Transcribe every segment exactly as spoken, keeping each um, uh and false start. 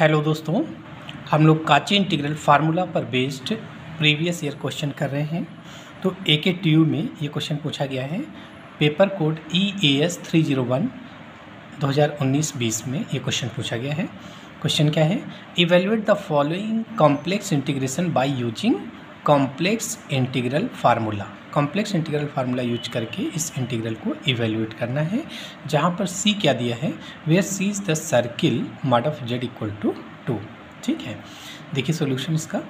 Hello दोस्तों, हम लोग काची इंटीग्रल फार्मूला पर बेस्ड प्रीवियस ईयर क्वेश्चन कर रहे हैं। तो ए के टी यू में ये क्वेश्चन पूछा गया है, paper code E A S three zero one दो हज़ार उन्नीस बीस में ये क्वेश्चन पूछा गया है। क्वेश्चन क्या है, evaluate the following complex integration by using complex integral formula. Complex integral formula use करके इस इंटीग्रल को इवेल्युएट करना है, जहाँ पर सी क्या दिया है, where C is the circle mod of Z equal to two. ठीक है, देखिए सॉल्यूशन इसका।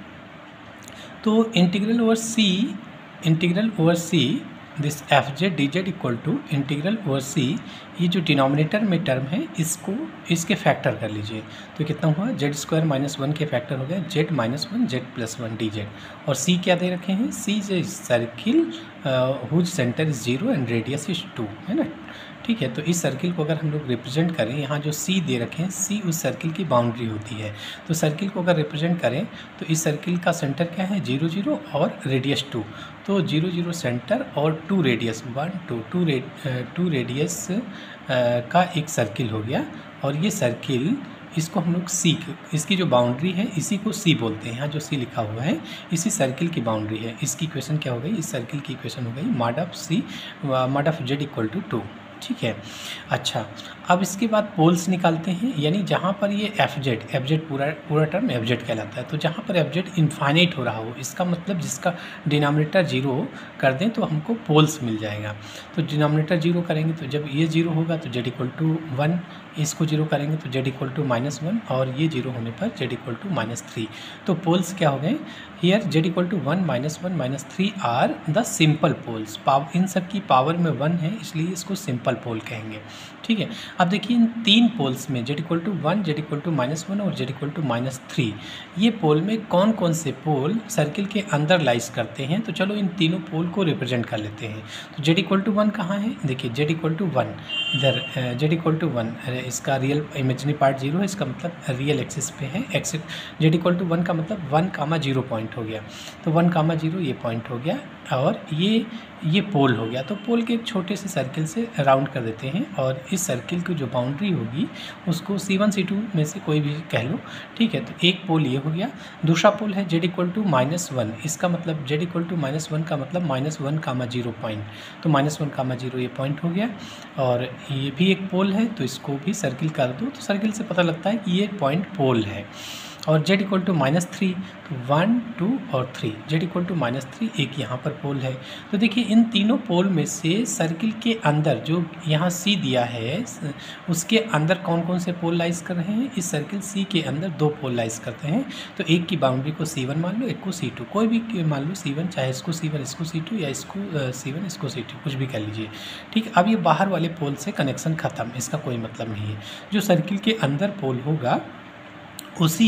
तो integral over C integral over C this F Z D Z equal to integral over C, ये जो डिनोमिनेटर में टर्म है इसको इसके फैक्टर कर लीजिए। तो कितना हुआ, जेड स्क्वायर माइनस वन के फैक्टर हो गया Z minus one Z plus one D Z. और सी क्या दे रखे हैं, C is circle whose centre is zero and radius is two, है ना। ठीक है, तो इस सर्किल को अगर हम लोग रिप्रेजेंट करें, यहाँ जो सी दे रखे हैं, सी उस सर्किल की बाउंड्री होती है। तो सर्किल को अगर रिप्रेजेंट करें तो इस सर्किल का सेंटर क्या है, जीरो जीरो और रेडियस टू। तो जीरो जीरो सेंटर और two radius, one two two ray two radius का एक सर्किल हो गया। और ये सर्किल, इसको हम लोग सी, इसकी जो बाउंड्री है इसी को सी बोलते हैं। यहाँ जो सी लिखा हुआ है इसी सर्किल की बाउंड्री है। इसकी इक्वेशन क्या हो गई, इस सर्किल की इक्वेशन हो गई mod of C mod of Z equal to two. ठीक है, अच्छा, अब इसके बाद पोल्स निकालते हैं, यानी जहाँ पर ये एफ जेड एफ जेड पूरा पूरा टर्म एफ जेड कहलाता है। तो जहाँ पर एफ जेड इन्फाइनाइट हो रहा हो, इसका मतलब जिसका डिनोमिनेटर जीरो कर दें तो हमको पोल्स मिल जाएगा। तो डिनोमिनेटर जीरो करेंगे तो जब ये जीरो होगा तो जेड इक्वल टू वन, इसको जीरो करेंगे तो Z equal to minus one, और ये जीरो होने पर Z equal to minus three. तो पोल्स क्या हो गए here, Z equal to one minus one minus three are the simple poles. Power, इन सब की पावर में वन है इसलिए इसको सिंपल पोल कहेंगे। ठीक है, अब देखिए इन तीन पोल्स में Z equal to one, Z equal to minus one और Z equal to minus three, ये पोल में कौन कौन से पोल सर्किल के अंदर लाइज करते हैं। तो चलो इन तीनों पोल को रिप्रेजेंट कर लेते हैं। तो जेड इक्वल टू वन कहाँ है, देखिए जेड इक्वल टू वन इधर, जेड इक्वल टू वन, इसका रियल इमेजिनरी पार्ट जीरो है, इसका मतलब रियल एक्सिस पे है। X Z equal to one का मतलब वन कामा जीरो पॉइंट हो गया, तो वन कामा जीरो ये पॉइंट हो गया, और ये ये पोल हो गया। तो पोल के एक छोटे से सर्किल से राउंड कर देते हैं, और इस सर्किल की जो बाउंड्री होगी उसको सी वन सी टू में से कोई भी कह लो। ठीक है, तो एक पोल ये हो गया। दूसरा पोल है Z equal to minus one, इसका मतलब Z equal to minus one का मतलब minus one comma zero point, तो माइनस वन कामा जीरो ये पॉइंट हो गया। और ये भी एक पोल है, तो इसको भी सर्किल कर दो, तो सर्किल से पता लगता है कि ये पॉइंट पोल है। और Z equal to minus three, तो वन टू और three, Z equal to minus three, एक यहाँ पर पोल है। तो देखिए इन तीनों पोल में से सर्किल के अंदर जो यहाँ सी दिया है उसके अंदर कौन कौन से पोल लाइज कर रहे हैं, इस सर्किल सी के अंदर दो पोल लाइज करते हैं। तो एक की बाउंड्री को सी वन मान लो, एक को सी टू, कोई भी मान लो सी वन, चाहे इसको सी वन इसको सी टू, या इसको सी वन इसको सी टू, कुछ भी कर लीजिए। ठीक, अब ये बाहर वाले पोल से कनेक्शन ख़त्म, इसका कोई मतलब नहीं है। जो सर्किल के अंदर पोल होगा उसी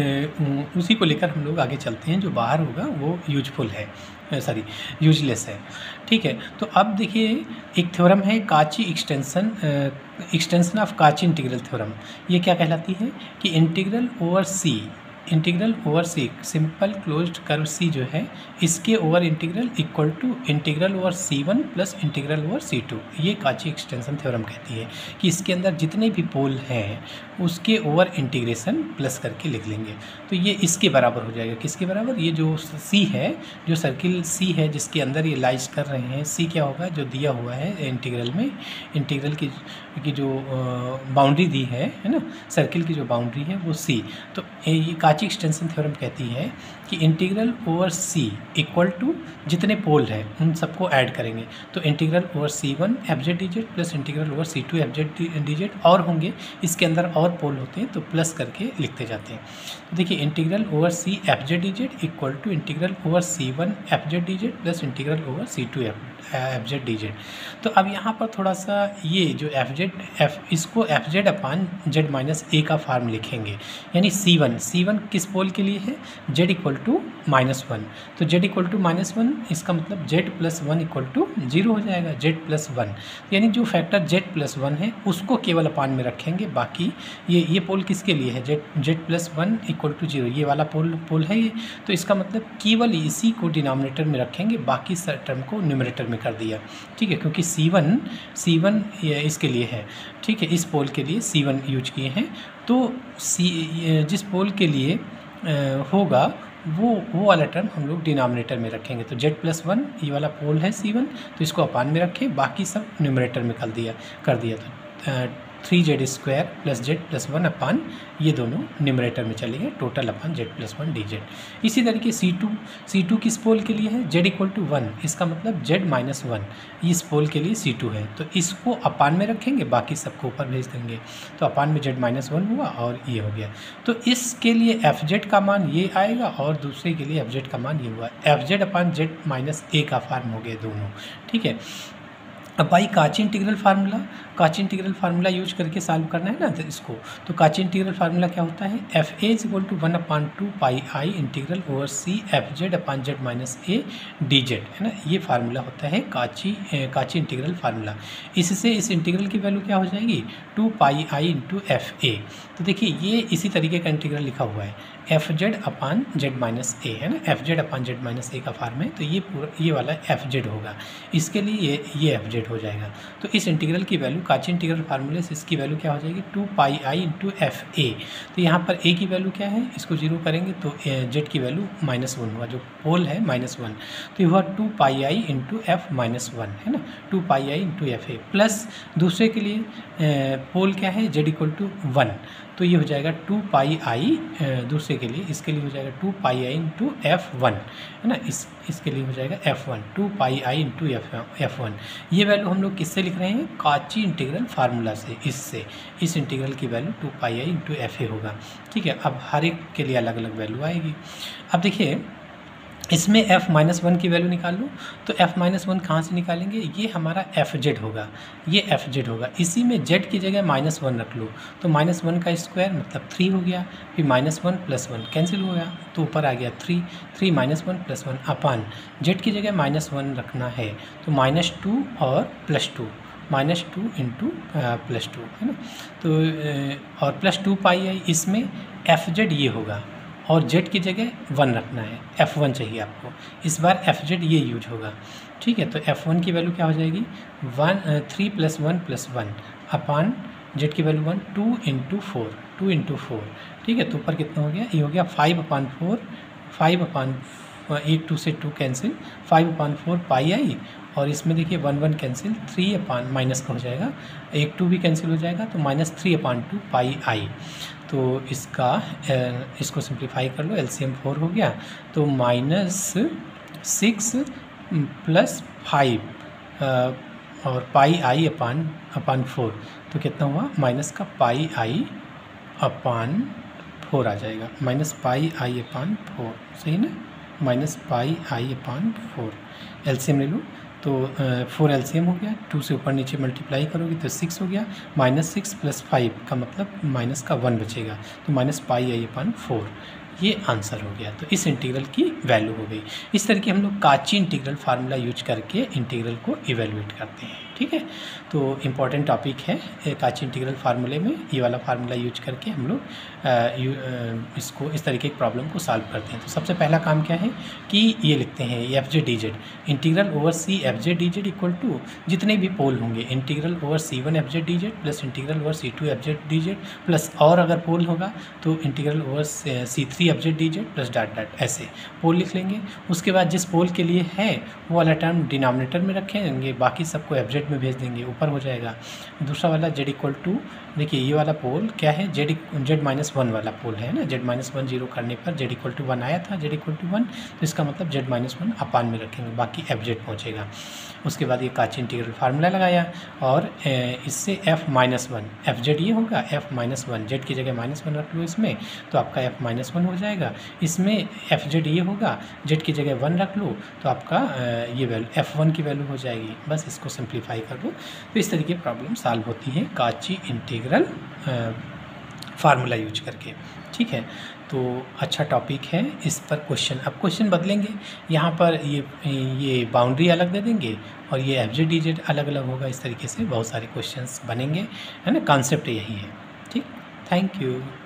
उसी को लेकर हम लोग आगे चलते हैं। जो बाहर होगा वो यूजफुल है, सॉरी यूजलेस है। ठीक है, तो अब देखिए एक थ्योरम है Cauchy extension extension of Cauchy integral theorem. ये क्या कहलाती है कि integral over C integral over C simple closed curve C जो है, इसके over integral equal to integral over C one plus integral over C two. ये काची एक्सटेंशन थ्योरम कहती है कि इसके अंदर जितने भी पोल हैं उसके ओवर इंटीग्रेशन प्लस करके लिख लेंगे। तो ये इसके बराबर हो जाएगा, किसके बराबर, ये जो सी है, जो सर्किल सी है जिसके अंदर ये लाइज कर रहे हैं, सी क्या होगा, जो दिया हुआ है इंटीग्रल में, इंटीग्रल की की जो बाउंड्री दी है है ना, सर्किल की जो बाउंड्री है वो सी। तो ये काची एक्सटेंशन थ्योरम कहती है कि integral over C equal to जितने पोल हैं उन सबको ऐड करेंगे। तो integral over C one F Z D Z plus integral over C two F Z D Z, और होंगे इसके अंदर और पोल होते हैं तो प्लस करके लिखते जाते हैं। तो देखिए integral over C F Z D Z equal to integral over C one F Z D Z plus integral over C two F F Z D Z. तो अब यहाँ पर थोड़ा सा ये जो एफ जेड एफ इसको F Z upon Z minus A का फॉर्म लिखेंगे, यानी सी वन सी वन किस पोल के लिए है, Z equal to minus one. तो Z equal to minus one, इसका मतलब Z plus one equal to zero हो जाएगा, जेड प्लस वन, यानी जो फैक्टर जेड प्लस वन है उसको केवल अपान में रखेंगे। बाकी ये ये पोल किसके लिए है, Z Z plus one equal to zero, ये वाला पोल पोल है ये। तो इसका मतलब केवल इसी को डिनोमिनेटर में रखेंगे, बाकी टर्म को न्यूमरेटर में कर दिया। ठीक है, क्योंकि सी वन सी वन इसके लिए है। ठीक है, इस पोल के लिए सी वन यूज किए हैं। तो सी जिस पोल के लिए होगा वो वो वाला टर्म हम लोग डिनोमिनेटर में रखेंगे। तो जेड प्लस वन ये वाला पोल है सी वन, तो इसको अपान में रखें, बाकी सब न्यूमरेटर में कर दिया कर दिया तो three Z square plus Z plus one upon ये दोनों न्यूमरेटर में चले गए, total upon Z plus one D Z. इसी तरीके सी टू सी टू किस पोल के लिए है, जेड इक्वल टू वन, इसका मतलब जेड माइनस वन इस पोल के लिए सी टू है, तो इसको अपान में रखेंगे, बाकी सबको ऊपर भेज देंगे। तो अपान में जेड माइनस वन हुआ और ये हो गया। तो इसके लिए एफ जेड का मान ये आएगा और दूसरे के लिए एफ जेड का मान ये हुआ। F Z upon Z minus A का फॉर्म हो गए दोनों, ठीक है। अब भाई Cauchy integral formula Cauchy integral formula use करके सॉल्व करना है ना तो इसको। तो काची इंटीग्रल फार्मूला क्या होता है, F A is equal to one upon two pi I integral over C F Z upon Z minus A D Z, है ना। ये फार्मूला होता है काची काची इंटीग्रल फार्मूला। इससे इस इंटीग्रल की वैल्यू क्या हो जाएगी, two pi I into F A. तो देखिए ये इसी तरीके का इंटीग्रल लिखा हुआ है, F Z upon Z minus A, है ना। F Z upon Z minus A का फॉर्म है, तो ये पूरा ये वाला एफ जेड होगा, इसके लिए ये ये एफ जेड हो जाएगा। तो इस इंटीग्रल की वैल्यू काची इंटीग्रल फार्मूले से इसकी वैल्यू क्या हो जाएगी, two pi I into F A. तो यहाँ पर ए की वैल्यू क्या है, इसको जीरो करेंगे तो जेड की वैल्यू माइनस वन हुआ, जो पोल है माइनस वन, तो ये हुआ two pi I into F minus one, है ना। Two pi I into F A plus दूसरे के लिए पोल क्या है, जेड इक्वल टू वन, तो ये हो जाएगा टू पाई आई दूसरे के लिए, इसके लिए हो जाएगा two pi I into F one, है ना। इस इसके लिए हो जाएगा F one, two pi I into F F one. ये वैल्यू हम लोग किससे लिख रहे हैं, काची इंटीग्रल फार्मूला से, इससे इस इंटीग्रल की value two pi I into F A होगा, ठीक है। अब हर एक के लिए अलग अलग वैल्यू आएगी। अब देखिए इसमें f माइनस वन की वैल्यू निकाल लो, तो f माइनस वन कहाँ से निकालेंगे, ये हमारा एफ जेड होगा, ये एफ जेड होगा। इसी में जेड की जगह माइनस वन रख लो, तो माइनस वन का स्क्वायर मतलब थ्री हो गया, फिर minus one plus one cancel हो गया, तो ऊपर आ गया three, three minus one plus one upon z की जगह माइनस वन रखना है, तो माइनस टू और plus two, minus two into plus two, है ना। तो और प्लस टू पाई आई, इसमें एफ जेड ये होगा और जेड की जगह वन रखना है, एफ़ वन चाहिए आपको, इस बार एफ जेड ये यूज होगा, ठीक है। तो एफ़ वन की वैल्यू क्या हो जाएगी, one three plus one plus one upon z की value one, two into four, two into four, ठीक है। तो ऊपर कितना हो गया, ये हो गया five upon four, five upon एक टू से two cancel, five upon four pi i, और इसमें देखिए one one cancel, three upon minus का हो जाएगा, एक टू भी कैंसिल हो जाएगा, तो minus three upon two pi i. तो इसका इसको सिंप्लीफाई कर लो, एलसीएम फोर हो गया, तो माइनस सिक्स प्लस फाइव और पाई आई अपान अपान फोर, तो कितना हुआ, माइनस का पाई आई अपान फोर आ जाएगा, minus pi i upon four, सही ना, minus pi i upon four. LCM ले लो, तो फोर एलसीएम हो गया, टू से ऊपर नीचे मल्टीप्लाई करोगे तो सिक्स हो गया, माइनस सिक्स प्लस फाइव का मतलब माइनस का वन बचेगा, तो minus pi i upon four, ये आंसर हो गया। तो इस इंटीग्रल की वैल्यू हो गई। इस तरीके हम लोग काची इंटीग्रल फार्मूला यूज करके इंटीग्रल को इवेलुएट करते हैं, ठीक है। तो इम्पॉर्टेंट टॉपिक है काची इंटीग्रल फार्मूले में, ये वाला फार्मूला यूज करके हम लोग इसको इस तरीके की प्रॉब्लम को सॉल्व करते हैं। तो सबसे पहला काम क्या है कि ये लिखते हैं f j d z, integral over C f j d Z equal to जितने भी पोल होंगे, integral over C one f j d Z plus integral over C two f j d Z plus, और अगर pole होगा तो integral over C three f j d Z plus dot dot, ऐसे pole लिख लेंगे। उसके बाद जिस पोल के लिए है वो वाला टर्म डिनोमिनेटर में रखेंगे, बाकी सबको एफ जेड में भेज देंगे, ऊपर हो जाएगा। दूसरा वाला जेड इक्वल टू, देखिए ये वाला पोल क्या है, जेड जेड माइनस वन वाला पोल है ना, जेड माइनस वन जीरो करने पर जेड इक्वल टू वन आया था, जेड इक्वल टू वन, तो इसका मतलब जेड माइनस वन अपान में रखेंगे, बाकी एफ जेड पहुँचेगा। उसके बाद ये काची इंटीग्रल फार्मूला लगाया और इससे f minus one, F z ये होगा एफ माइनस वन, जेड की जगह माइनस वन रख लो इसमें, तो आपका एफ माइनस वन हो जाएगा। इसमें एफ जेड ये होगा, जेड की जगह वन रख लो, तो आपका ये वैल्यू एफ वन की वैल्यू हो जाएगी। बस इसको सिंप्लीफाई कर लो। तो इस तरीके प्रॉब्लम सॉल्व होती है काची इंटीग्रल फार्मूला यूज करके, ठीक है। तो अच्छा टॉपिक है, इस पर क्वेश्चन, अब क्वेश्चन बदलेंगे, यहाँ पर ये ये बाउंड्री अलग दे देंगे और ये एफ जे डी जेड अलग अलग होगा। इस तरीके से बहुत सारे क्वेश्चंस बनेंगे, है ना। कॉन्सेप्ट यही है, ठीक। Thank you.